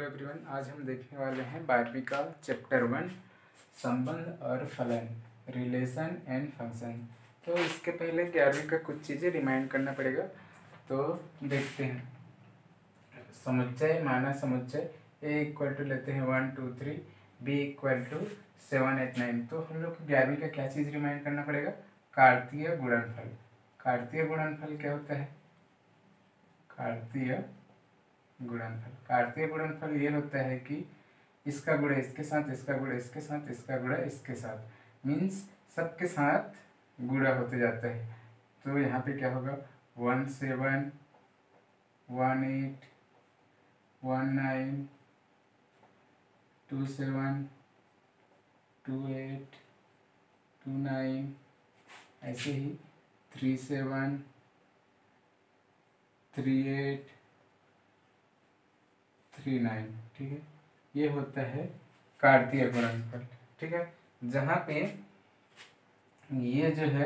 Hello everyone, आज हम देखने वाले हैं 12वीं का चैप्टर 1 संबंध और फलन, रिलेशन एंड फंक्शन। तो इसके पहले 11वीं का कुछ चीज़ें रिमाइंड करना पड़ेगा। तो देखते हैं। समुच्चय माना समुच्चय ए इक्वल टू लेते हैं 1 2 3, बी इक्वल टू 7 8 9। तो हम लोग को 11वीं का क्या चीज़ रिमाइंड करना पड़ेगा? कार्तीय गुणनफल। कार्तीय गुणनफल क्या होता है? कार्तीय गुणनफल ये होता है कि इसका गुणा इसके साथ, इसका गुणा इसके साथ, इसका गुणा इसके साथ, मीन्स सबके साथ गुणा होते जाता है। तो यहाँ पे क्या होगा? 1 7 1 8 1 9 2 7 2 8 2 9, ऐसे ही 3 7 3 8 3 9। ठीक है, ये होता है कार्तीय गुणनफल। ठीक है, जहाँ पे ये जो है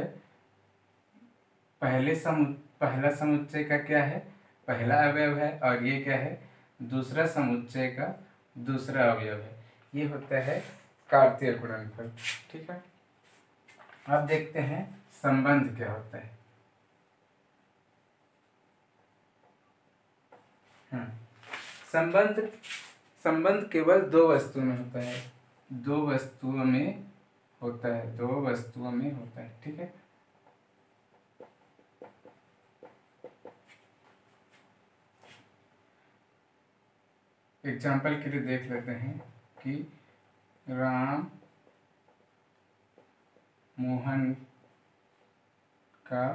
पहला समुच्चय का क्या है? पहला अवयव है, और ये क्या है? दूसरा समुच्चय का दूसरा अवयव है। ये होता है कार्तीय गुणनफल। ठीक है, अब देखते हैं संबंध क्या होता है। संबंध केवल दो वस्तुओं में होता है। दो वस्तुओं में होता है। ठीक है, एग्जाम्पल के लिए देख लेते हैं कि राम मोहन का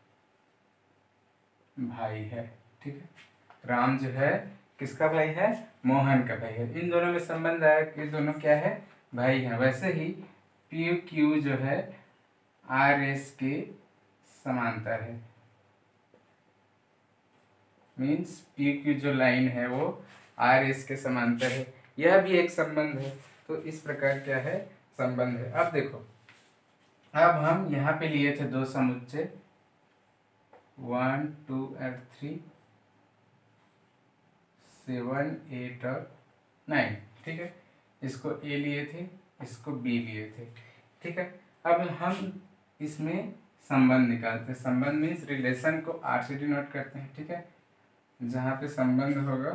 भाई है। ठीक है, राम जो है किसका भाई है? मोहन का भाई है। इन दोनों में संबंध आया कि दोनों क्या है? भाई हैं। वैसे ही पी क्यू जो है आर एस के समांतर है, मीन्स पी क्यू जो लाइन है वो आर एस के समांतर है। यह भी एक संबंध है। तो इस प्रकार क्या है? संबंध है। अब देखो, अब हम यहाँ पे लिए थे दो समुच्चय 1 2 और 3, 7 8 और 9। ठीक है, इसको ए लिए थे, इसको बी लिए थे। ठीक है, अब हम इसमें संबंध निकालते हैं। संबंध मीन्स रिलेशन को आर से डिनोट करते हैं। ठीक है, जहाँ पे संबंध होगा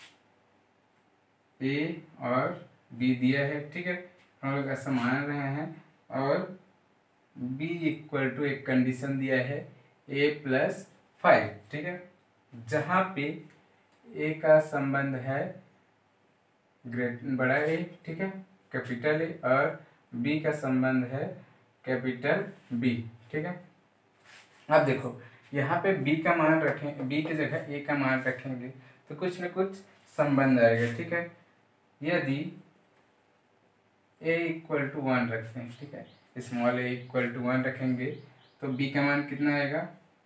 ए और बी दिया है। ठीक है, हम लोग ऐसा मान रहे हैं, और बी इक्वल टू एक कंडीशन दिया है ए प्लस 5। ठीक है, जहाँ पे ए का संबंध है बड़ा ए, ठीक है, कैपिटल ए, और बी का संबंध है कैपिटल बी। ठीक है, अब देखो यहाँ पे बी का मान रखें, बी की जगह ए का मान रखेंगे तो कुछ न कुछ संबंध आएगा। ठीक है, यदि ए इक्वल टू 1 रखते हैं, ठीक है, स्मॉल ए इक्वल टू 1 रखेंगे तो बी का मान कितना आएगा?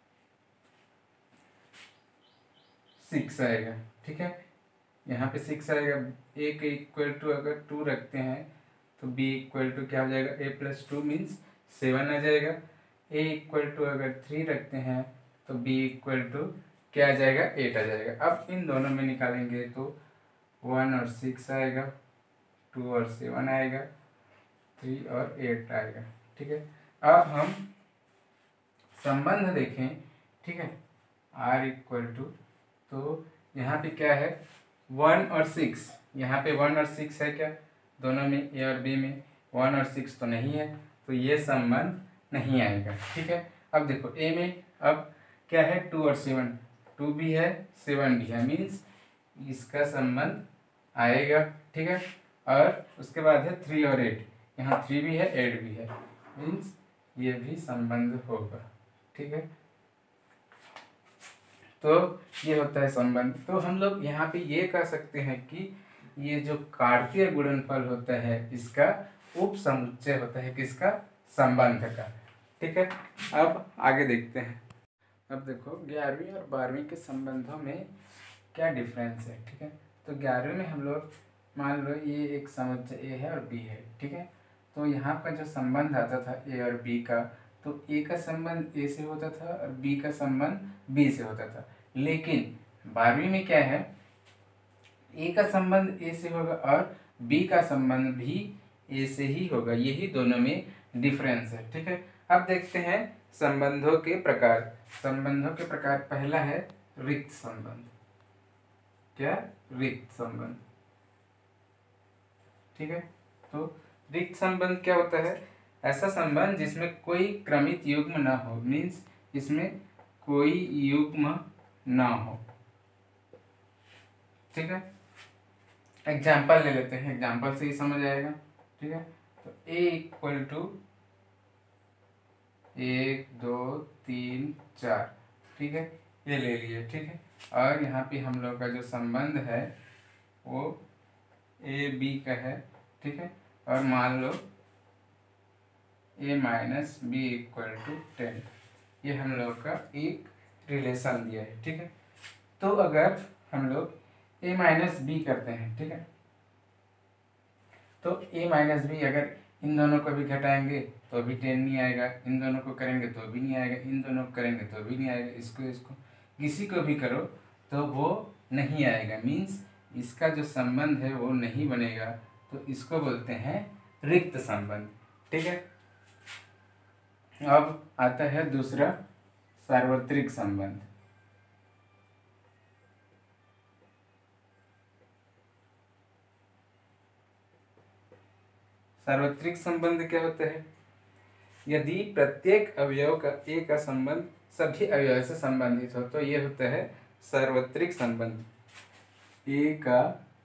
6 आएगा। ठीक है, यहाँ पे 6 आएगा। ए के इक्वल टू अगर 2 रखते हैं तो बी इक्वल टू क्या हो जाएगा? ए प्लस 2 मीन्स 7 आ जाएगा। ए इक्वल टू अगर 3 रखते हैं तो बी इक्वल टू क्या आ जाएगा? 8 आ जाएगा। अब इन दोनों में निकालेंगे तो 1 और 6 आएगा, 2 और 7 आएगा, 3 और 8 आएगा। ठीक है, अब हम संबंध देखें। ठीक है, r इक्वल टू, तो यहाँ पे क्या है? 1 और 6, यहाँ पे 1 और 6 है क्या? दोनों में, ए और बी में 1 और 6 तो नहीं है, तो ये संबंध नहीं आएगा। ठीक है, अब देखो ए में अब क्या है? 2 और 7, 2 भी है 7 भी है, मीन्स इसका संबंध आएगा। ठीक है, और उसके बाद है 3 और 8, यहाँ 3 भी है 8 भी है, मीन्स ये भी संबंध होगा। ठीक है, तो ये होता है संबंध। तो हम लोग यहाँ पे ये कह सकते हैं कि ये जो कार्तीय गुणनफल होता है इसका उप समुच्चय होता है किसका? संबंध का। ठीक है, अब आगे देखते हैं। अब देखो 11वीं और 12वीं के संबंधों में क्या डिफरेंस है। ठीक है, तो 11वीं में हम लोग मान लो ये एक समुच्चय ए है और बी है। ठीक है, तो यहाँ का जो संबंध आता था ए और बी का, तो ए का संबंध ए से होता था और बी का संबंध बी से होता था। लेकिन 12वीं में क्या है? ए का संबंध ए से होगा और बी का संबंध भी ए से ही होगा, यही दोनों में डिफरेंस है। ठीक है, अब देखते हैं संबंधों के प्रकार। संबंधों के प्रकार पहला है रिक्त संबंध। क्या? रिक्त संबंध। ठीक है, तो रिक्त संबंध क्या होता है? ऐसा संबंध जिसमें कोई क्रमित युग्म ना हो, मीन्स इसमें कोई युग्म ना हो। ठीक है, एग्जाम्पल ले लेते हैं, एग्जाम्पल से ही समझ आएगा। ठीक है, तो ए इक्वल टू 1 2 3 4। ठीक है, ये ले लिए। ठीक है, और यहाँ पे हम लोग का जो संबंध है वो ए बी का है। ठीक है, और मान लो a minus B equal to 10, ये हम लोग का एक रिलेशन दिया है। ठीक है, तो अगर हम लोग a माइनस बी करते हैं, ठीक है, तो a माइनस बी अगर इन दोनों को भी घटाएंगे तो भी 10 नहीं आएगा, इन दोनों को करेंगे तो भी नहीं आएगा, इन दोनों को करेंगे तो भी नहीं आएगा, इसको किसी को भी करो तो वो नहीं आएगा, मीन्स इसका जो संबंध है वो नहीं बनेगा, तो इसको बोलते हैं रिक्त संबंध। ठीक है, अब आता है दूसरा सार्वत्रिक संबंध। सार्वत्रिक संबंध क्या होता है? यदि प्रत्येक अवयव का ए का संबंध सभी अवयव से संबंधित हो तो ये होता है सार्वत्रिक संबंध। ए का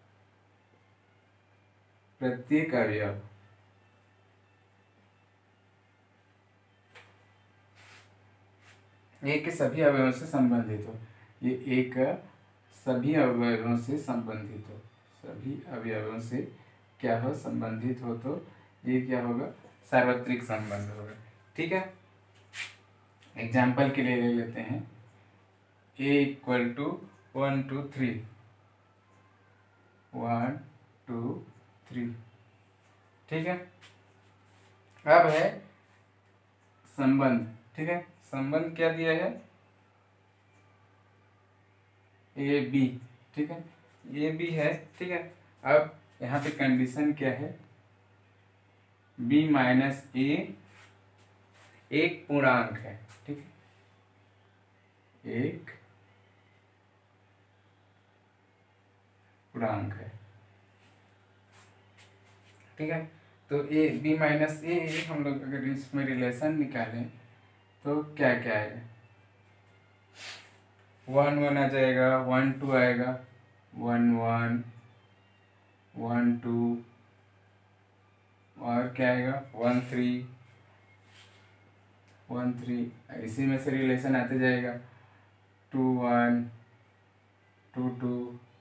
प्रत्येक अवयव ए के सभी अवयवों से संबंधित हो, ये ए का सभी अवयवों से संबंधित हो, सभी अवयवों से क्या हो? संबंधित हो, तो ये क्या होगा? सार्वत्रिक संबंध होगा। ठीक है, एग्जाम्पल के लिए ले लेते हैं a इक्वल टू 1 2 3, 1 2 3। ठीक है, अब है संबंध। ठीक है, संबंध क्या दिया है? A B. ठीक है, ए बी है। ठीक है, अब यहाँ पे कंडीशन क्या है? b माइनस ए एक पूर्णांक है। ठीक है, एक पूर्णांक है। ठीक है, तो ए बी माइनस ए हम लोग अगर इसमें रिलेशन निकालें तो क्या क्या आएगा? 1 1 आ जाएगा, 1 2 आएगा, 1 1 1 2, और क्या आएगा? 1 3 1 3। इसी में से रिलेशन आते जाएगा, 2 1 2 2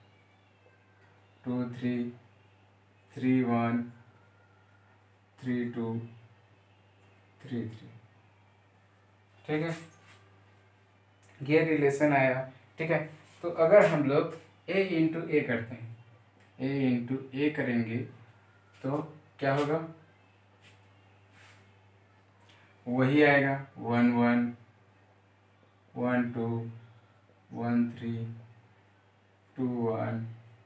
2 3 3 1 3 2 3 3। ठीक है, ये रिलेशन आया। ठीक है, तो अगर हम लोग a इंटू ए करते हैं, a इंटू ए करेंगे तो क्या होगा? वही आएगा, 1 1 1 2 1 3 2 1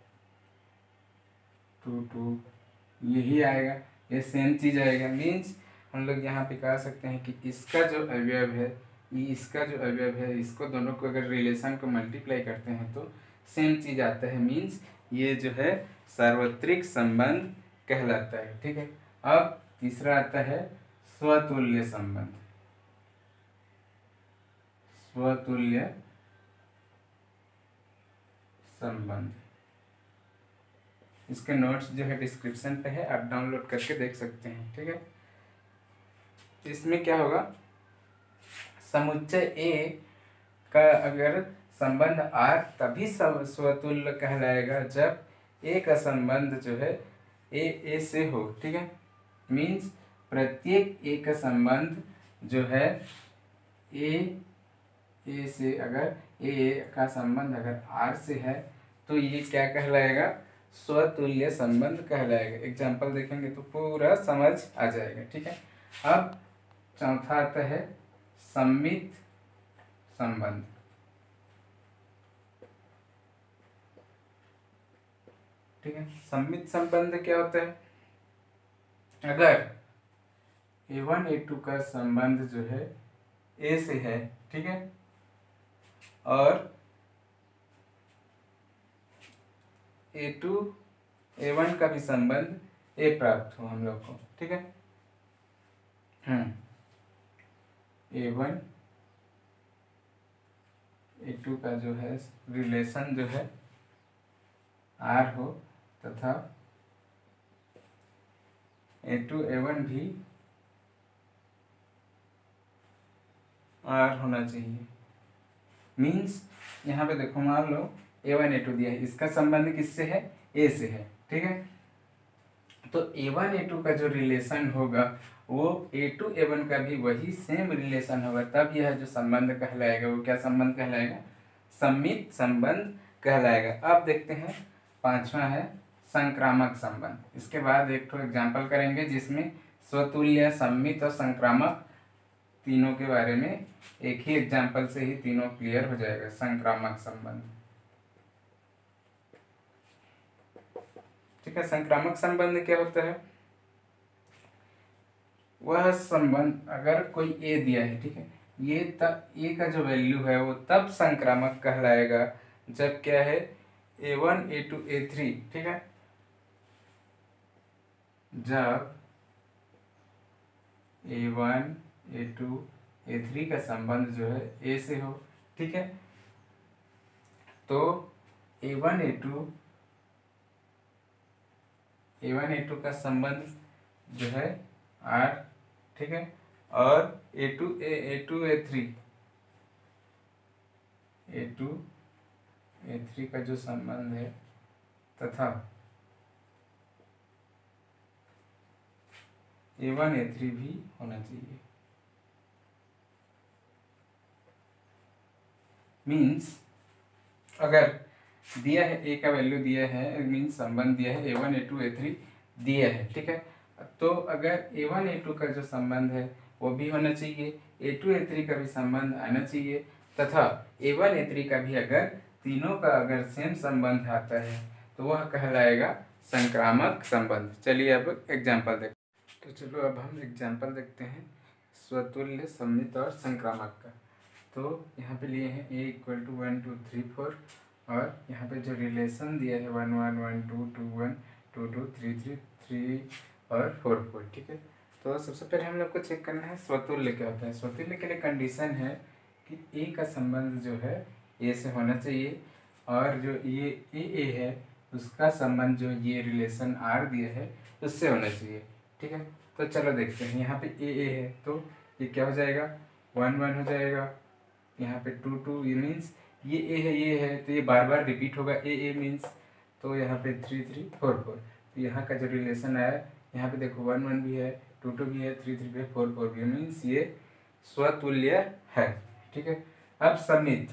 2 2, यही आएगा, ये सेम चीज़ आएगा। मीन्स हम लोग यहाँ पे कह सकते हैं कि इसका जो अवयव है, इसका जो अवयव है, इसको दोनों को अगर रिलेशन को मल्टीप्लाई करते हैं तो सेम चीज़ आता है, मीन्स ये जो है सार्वत्रिक संबंध कहलाता है। ठीक है, अब तीसरा आता है स्वतुल्य संबंध। स्वतुल्य संबंध, इसके नोट्स जो है डिस्क्रिप्शन पे है, आप डाउनलोड करके देख सकते हैं। ठीक है, इसमें क्या होगा? समुच्चय ए का अगर संबंध आर तभी स्वतुल्य कहलाएगा जब ए का संबंध जो है ए से हो। ठीक है, मीन्स प्रत्येक ए का संबंध जो है ए से, अगर ए का संबंध अगर आर से है तो ये क्या कहलाएगा? स्वतुल्य संबंध कहलाएगा। एग्जाम्पल देखेंगे तो पूरा समझ आ जाएगा। ठीक है, अब चौथा आता है सममित संबंध। ठीक है। सम्मित संबंध क्या होता है? अगर A1 A2 का संबंध जो है A से है, ठीक है, और A2 A1 का भी संबंध A प्राप्त हो हम लोग को, ठीक है। A1 A2 का जो है रिलेशन जो है R हो तथा A2 A1 भी R होना चाहिए। मीन्स यहाँ पे देखो, मान लो A1 A2 दिया है, इसका संबंध किससे है? A से है, ठीक है। तो A1 A2 का जो रिलेशन होगा वो A2 A1 का भी वही सेम रिलेशन होगा, तब यह जो संबंध कहलाएगा वो क्या संबंध कहलाएगा? सम्मित संबंध कहलाएगा। अब देखते हैं पांचवा है संक्रामक संबंध। इसके बाद एक तो एग्जाम्पल करेंगे जिसमें स्वतुल्य, सम्मित और संक्रामक तीनों के बारे में एक ही एग्जाम्पल से ही तीनों क्लियर हो जाएगा। संक्रामक संबंध, ठीक है। संक्रामक संबंध क्या होता है? वह संबंध अगर कोई ए दिया है, ठीक है, ये ए का जो वैल्यू है वो तब संक्रामक कहलाएगा जब क्या है? A1 A2 A3, ठीक है, जब A1 A2 A3 का संबंध जो है A से हो, ठीक है। तो A1 A2 का संबंध जो है R, ठीक है, और A2 A3 का जो संबंध है तथा A1 A3 भी होना चाहिए। मीन्स अगर दिया है A का वैल्यू दिया है, मीन्स संबंध दिया है A1 A2 A3 दिया है, ठीक है, तो अगर A1 A2 का जो संबंध है वो भी होना चाहिए, A2 A3 का भी संबंध आना चाहिए तथा A1 A3 का भी अगर तीनों का अगर सेम संबंध आता है तो वह कहलाएगा संक्रामक संबंध। चलिए अब एग्जाम्पल देखते हैं। तो चलो अब हम एग्जाम्पल देखते हैं स्वतुल्य, सम्मित और संक्रामक का। तो यहाँ पे लिए हैं A = 1 2 3 4 और यहाँ पे जो रिलेशन दिया है 1 1 1 2 2 1 2 2 3 3 3 और 4 4, ठीक है। तो सबसे पहले हम लोग को चेक करना है स्वतुल्य क्या होता है। स्वतुल्य के लिए कंडीशन है कि A का संबंध जो है A से होना चाहिए और जो ये A है उसका संबंध जो ये रिलेशन R दिया है उससे होना चाहिए, ठीक है। तो चलो देखते हैं, यहाँ पे A है तो ये क्या हो जाएगा? 1 1 हो जाएगा, यहाँ पे 2 2, ये मीन्स ये है तो ये बार बार रिपीट होगा A मीन्स, तो यहाँ पे 3 3 4 4। तो यहाँ का जो रिलेशन आया, यहाँ पे देखो 1 1 भी है, 2 2 भी है, 3 3 भी है, 4 4 भी है, मीन्स ये स्वतुल्य है, ठीक है। अब समित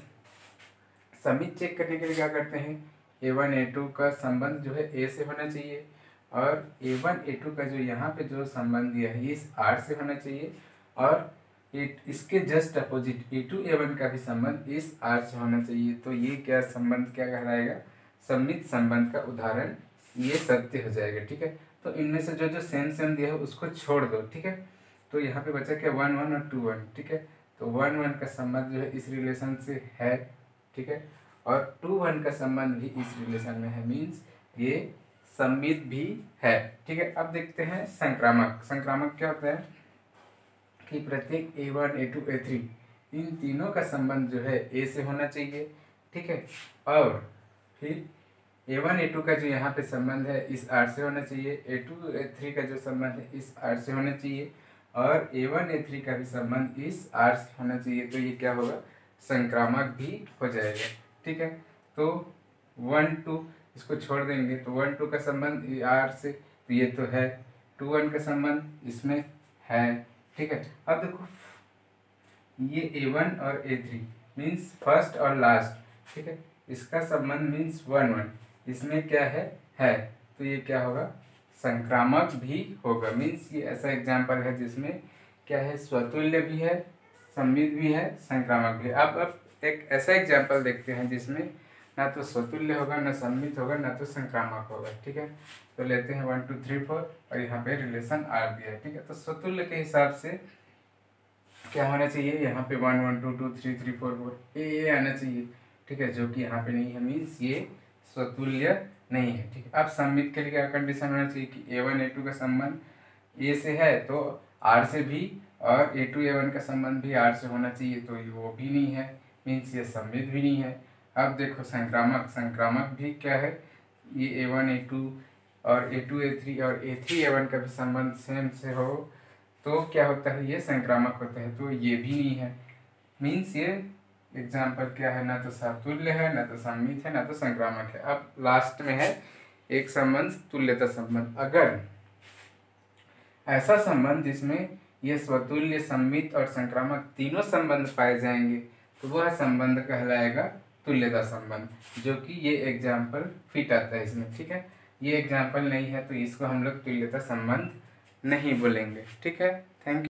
चेक करने के लिए क्या करते हैं? A1 A2 का संबंध जो है A से होना चाहिए और A1 A2 का जो यहाँ पे जो संबंध दिया है इस R से होना चाहिए और इसके जस्ट अपोजिट A2 A1 का भी संबंध इस R से होना चाहिए। तो ये क्या संबंध क्या कहलाएगा? सम्मित संबंध का उदाहरण ये सत्य हो जाएगा, ठीक है। तो इनमें से जो जो सेम दिया है उसको छोड़ दो, ठीक है। तो यहाँ पे बचा क्या? 1 1 और 2 1, ठीक है। तो 1 1 का संबंध जो है इस रिलेशन से है, ठीक है, और 2 1 का संबंध भी इस रिलेशन में है, मीन्स ये सम्मित भी है, ठीक है। अब देखते हैं संक्रामक क्या होता है कि प्रत्येक A1 A2 A3 इन तीनों का संबंध जो है A से होना चाहिए, ठीक है, और फिर A1 A2 का जो यहाँ पे संबंध है इस R से होना चाहिए, A2 A3 का जो संबंध है इस R से होना चाहिए और A1 A3 का भी संबंध इस R से होना चाहिए। तो ये क्या होगा? संक्रामक भी हो जाएगा, ठीक है। तो 1 2 इसको छोड़ देंगे तो 1 2 का संबंध R से, तो ये तो है, 2 1 का संबंध इसमें है, ठीक है। अब देखो ये A1 और A3 मीन्स फर्स्ट और लास्ट, ठीक है, इसका संबंध मीन्स 1 1, इसमें क्या है, तो ये क्या होगा? संक्रामक भी होगा। मीन्स ये ऐसा एग्जाम्पल है जिसमें क्या है? स्वतुल्य भी है, सम्मित भी है, संक्रामक भी है। अब एक ऐसा एग्जाम्पल देखते हैं जिसमें ना तो स्वतुल्य होगा, ना सममित होगा, ना तो संक्रामक होगा। ठीक है, तो लेते हैं 1 2 3 4 और यहाँ पे रिलेशन आर दिया है। ठीक है, तो स्वतुल्य के हिसाब से क्या होना चाहिए, यहाँ पे 1 1 2 2 3 3 4 4 ए आना चाहिए। ठीक है, जो कि यहाँ पे नहीं है, मीन्स ये स्वतुल्य नहीं है। ठीक है, अब सममित के लिए क्या कंडीशन होना चाहिए कि A1 A2 का संबंध ए से है तो आर से भी, और A2 A1 का संबंध भी आर से होना चाहिए, तो ये वो भी नहीं है, मीन्स ये सममित भी नहीं है। अब देखो संक्रामक, संक्रामक भी क्या है, ये A1 A2 और A2 A3 और A3 A1 का भी संबंध सेम से हो तो क्या होता है, ये संक्रामक होता है, तो ये भी नहीं है। मीन्स ये एग्जाम्पल क्या है, ना तो समतुल्य है, ना तो सममित है, ना तो संक्रामक है। अब लास्ट में है एक संबंध, तुल्यता संबंध। अगर ऐसा संबंध जिसमें ये स्वतुल्य, सम्मित और संक्रामक तीनों संबंध पाए जाएंगे तो वह संबंध कहलाएगा तुल्यता संबंध, जो कि ये एग्जाम्पल फिट आता है इसमें। ठीक है, ये एग्जाम्पल नहीं है तो इसको हम लोग तुल्यता संबंध नहीं बोलेंगे। ठीक है, थैंक यू।